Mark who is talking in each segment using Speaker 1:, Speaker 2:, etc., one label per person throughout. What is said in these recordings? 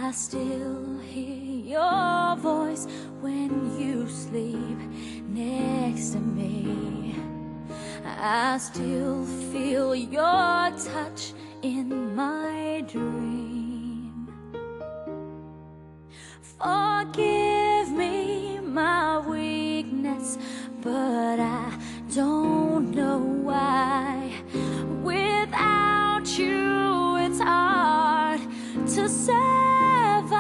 Speaker 1: I still hear your voice when you sleep next to me. I still feel your touch in my dream. Forgive me my weakness, but I don't know why. Without you, it's hard to survive.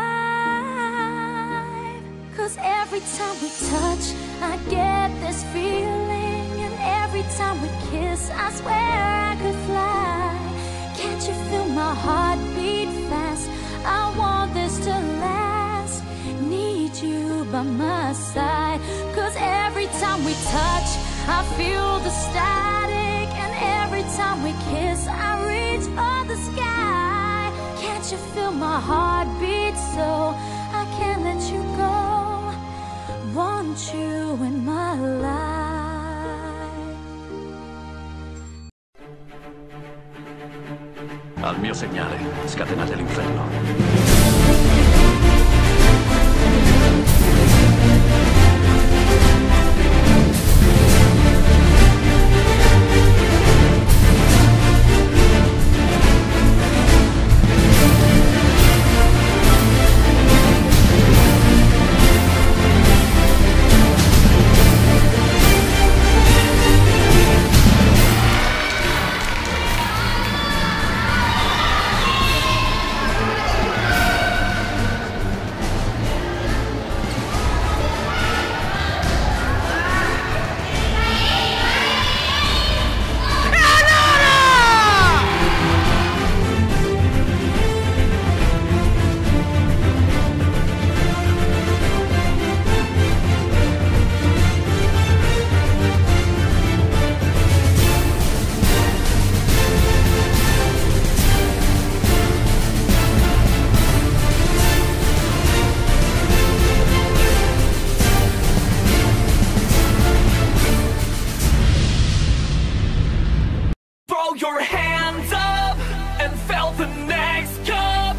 Speaker 1: 'Cause every time we touch, I get this feeling, and every time we kiss, I swear I could fly. Can't you feel my heart beat fast? I want this to last. Need you by my side. 'Cause every time we touch, I feel the static, and every time we kiss, I reach for the sky. Can't you feel my heart beat so I can't let you go? Want you in my life.
Speaker 2: Al mio segnale, scatenate l'inferno.
Speaker 3: Your hands up and fill the next cup.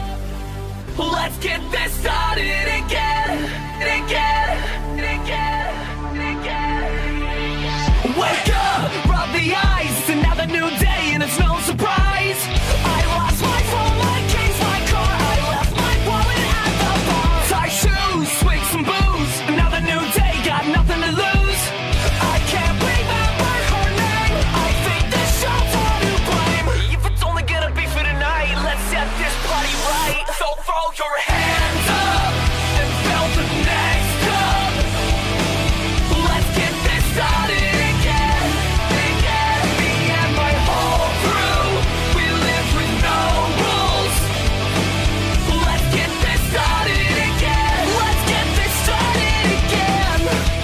Speaker 3: Let's get this started again, again, again, again. Wake up, rub the eyes, another new day and it's no surprise. I lost my phone, my keys, my car, I left my wallet at the bar. Tie shoes, swig some booze, another new day, got nothing to lose. I can't remember her name, I think this show's on to blame. If it's only gonna be for tonight, let's set this party right. So throw your hands up and fill the next cup. Let's get this started again, again. Me and my whole crew, we live with no rules. Let's get this started again, let's get this started again.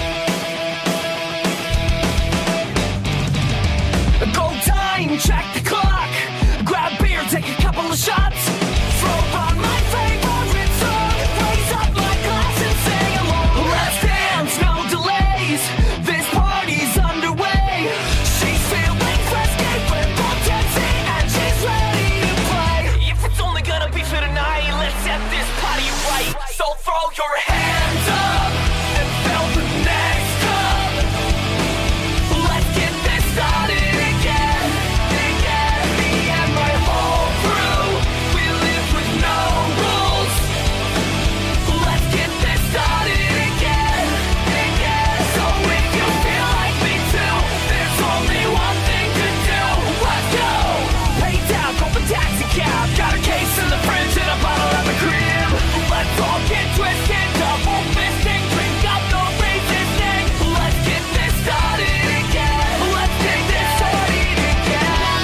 Speaker 3: Go time, check the clock. Grab beer, take a couple of shots. Throw on my favorite song. Raise up my glass and sing along. Let's dance, no delays. This party's underway. She's feeling frisky with potency and she's ready to play. If it's only gonna be for tonight, let's set this party right. So throw your hands up and fill the next cup. Let's get this started again, again. Me and my whole crew, we live with no rules. Let's get this started again, again. So if you feel like me too, there's only one thing to do. Let's go! Pay down, call the taxi cab. Got a case in the fridge and a bottle at the crib. Let's all get twisted, double fisting, drink up, no resisting. Let's get this started again. Let's get this started again.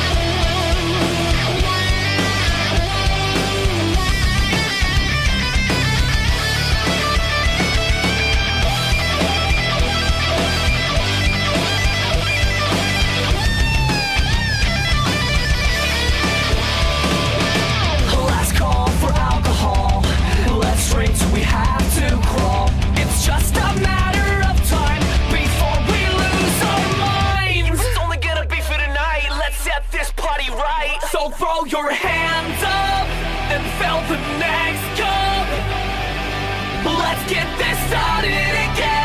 Speaker 3: Last call for alcohol. Let's drink till we have to crawl. It's just a matter of time before we lose our minds. It's only gonna be for tonight. Let's set this party right. So throw your hands up and fill the next cup. Let's get this started again.